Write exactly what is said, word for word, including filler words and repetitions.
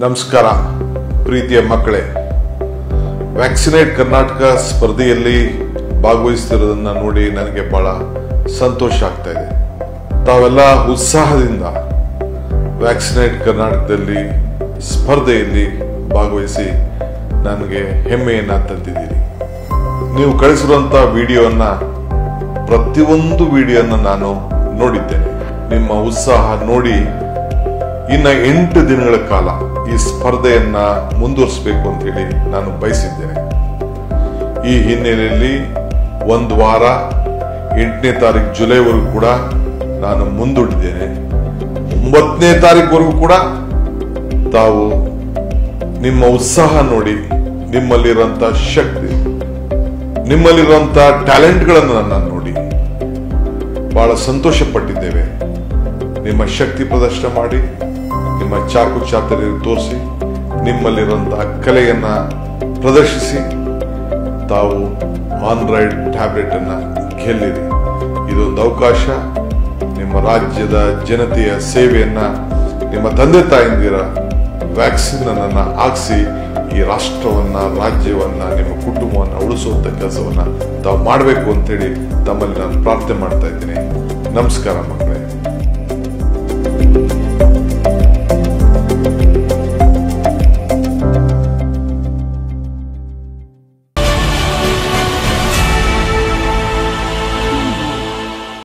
ನಮಸ್ಕಾರ ಪ್ರೀತಿಯ ಮಕ್ಕಳೇ, ವ್ಯಾಕ್ಸಿನೇಟ್ ಕರ್ನಾಟಕ ಸ್ಪರ್ಧೆಯಲ್ಲಿ ಭಾಗವಹಿಸುತ್ತಿರುವುದನ್ನು ನೋಡಿ ನನಗೆ ಬಹಳ ಸಂತೋಷ ಆಗ್ತಾ ಇದೆ. ತಾವೆಲ್ಲ ಉತ್ಸಾಹದಿಂದ ವ್ಯಾಕ್ಸಿನೇಟ್ ಕರ್ನಾಟಕದಲ್ಲಿ ಸ್ಪರ್ಧೆಯಲ್ಲಿ ಭಾಗವಹಿಸಿ ನನಗೆ ಹೆಮ್ಮೆಯನ್ನ ತಂದಿದ್ದೀರಿ. ನೀವು ಕಳಿಸಿರುವಂತ ವಿಡಿಯೋನ ಪ್ರತಿಯೊಂದು ವಿಡಿಯೋನ ನಾನು ನೋಡಿದ್ದೇನೆ. ನಿಮ್ಮ ಉತ್ಸಾಹ ನೋಡಿ ಇನ್ನ ಎಂಟು ದಿನಗಳ ಕಾಲ ಈ ಸ್ಪರ್ಧೆಯನ್ನ ಮುಂದುವರಿಸಬೇಕು ಅಂತ ಹೇಳಿ ನಾನು ಬಯಸಿದ್ದೇನೆ. ಈ ಹಿನ್ನೆಲೆಯಲ್ಲಿ ಒಂದು ವಾರ ಎಂಟನೇ ತಾರೀಕು ಜುಲೈವರೆಗೂ ಕೂಡ ನಾನು ಮುಂದೂಡಿದ್ದೇನೆ. ಒಂಬತ್ತನೇ ತಾರೀಕುವರೆಗೂ ಕೂಡ ತಾವು ನಿಮ್ಮ ಉತ್ಸಾಹ ನೋಡಿ, ನಿಮ್ಮಲ್ಲಿರುವಂತಹ ಶಕ್ತಿ, ನಿಮ್ಮಲ್ಲಿರುವಂತಹ ಟ್ಯಾಲೆಂಟ್ಗಳನ್ನು ನಾನು ನೋಡಿ ಬಹಳ ಸಂತೋಷ ಪಟ್ಟಿದ್ದೇವೆ. ನಿಮ್ಮ ಶಕ್ತಿ ಪ್ರದರ್ಶನ ಮಾಡಿ, ನಿಮ್ಮ ಚಾಕು ಚಾತುರ್ಯ ತೋರಿಸಿ, ನಿಮ್ಮಲ್ಲಿರುವಂತಹ ಕಲೆಯನ್ನ ಪ್ರದರ್ಶಿಸಿ ತಾವು ಆಂಡ್ರಾಯ್ಡ್ ಟ್ಯಾಬ್ಲೆಟ್ ಅನ್ನ ಗೆಲ್ಲಿರಿ. ಇದೊಂದು ಅವಕಾಶ. ನಿಮ್ಮ ರಾಜ್ಯದ ಜನತೆಯ ಸೇವೆಯನ್ನ, ನಿಮ್ಮ ತಂದೆ ತಾಯಂದಿರ ವ್ಯಾಕ್ಸಿನ್ ಅನ್ನ ಹಾಕಿಸಿ ಈ ರಾಷ್ಟ್ರವನ್ನ, ರಾಜ್ಯವನ್ನ, ನಿಮ್ಮ ಕುಟುಂಬವನ್ನ ಉಳಿಸುವಂತ ಕೆಲಸವನ್ನ ತಾವು ಮಾಡಬೇಕು ಅಂತೇಳಿ ತಮ್ಮಲ್ಲಿ ನಾನು ಪ್ರಾರ್ಥನೆ ಮಾಡ್ತಾ ಇದ್ದೀನಿ. ನಮಸ್ಕಾರ ಮಕ್ಕಳೇ.